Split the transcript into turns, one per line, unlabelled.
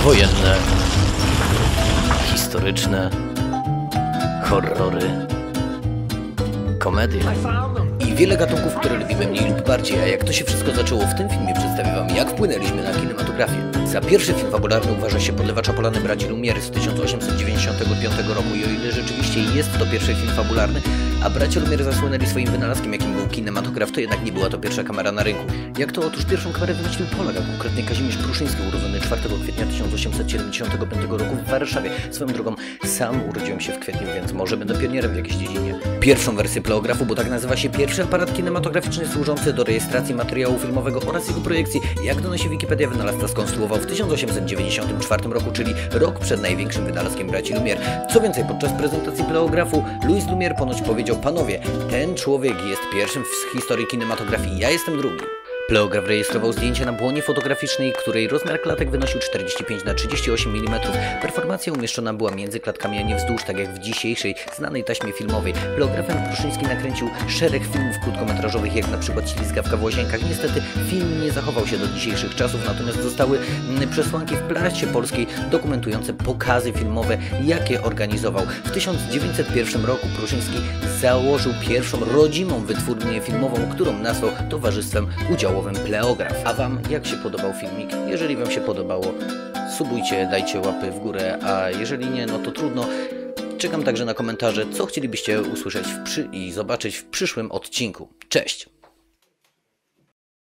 wojenne, historyczne, horrory, komedie i wiele gatunków, które lubimy mniej lub bardziej. A jak to się wszystko zaczęło, w tym filmie przedstawię wam, jak wpłynęliśmy na kinematografię. Za pierwszy film fabularny uważa się Podlewacza Polany braci Lumière z 1895 roku i o ile rzeczywiście jest to pierwszy film fabularny, a bracia Lumière zasłynęli swoim wynalazkiem, jakim był kinematograf, to jednak nie była to pierwsza kamera na rynku. Jak to? Otóż pierwszą kamerę wymyślił Polak, a konkretnie Kazimierz Pruszyński, urodzony 4 kwietnia 1875 roku w Warszawie. Swoją drogą, sam urodziłem się w kwietniu, więc może będę pionierem w jakiejś dziedzinie. Pierwszą wersję pleografu, bo tak nazywa się pierwszy aparat kinematograficzny służący do rejestracji materiału filmowego oraz jego projekcji, jak donosi Wikipedia, wynalazca skonstruował w 1894 roku, czyli rok przed największym wynalazkiem braci Lumière. Co więcej, podczas prezentacji pleografu Louis Lumière ponoć powiedział: panowie, ten człowiek jest pierwszym w historii kinematografii, ja jestem drugi. Pleograf rejestrował zdjęcia na błonie fotograficznej, której rozmiar klatek wynosił 45×38 mm. Performacja umieszczona była między klatkami, a nie wzdłuż, tak jak w dzisiejszej znanej taśmie filmowej. Pleografem Pruszyński nakręcił szereg filmów krótkometrażowych, jak na przykład Ślizgawka w Łazienkach. Niestety film nie zachował się do dzisiejszych czasów, natomiast zostały przesłanki w prasie polskiej dokumentujące pokazy filmowe, jakie organizował. W 1901 roku Pruszyński założył pierwszą rodzimą wytwórnię filmową, którą nazwał Towarzystwem Udziałowym Pleograf. A wam jak się podobał filmik? Jeżeli wam się podobało, subujcie, dajcie łapy w górę, a jeżeli nie, no to trudno. Czekam także na komentarze, co chcielibyście usłyszeć i zobaczyć w przyszłym odcinku. Cześć!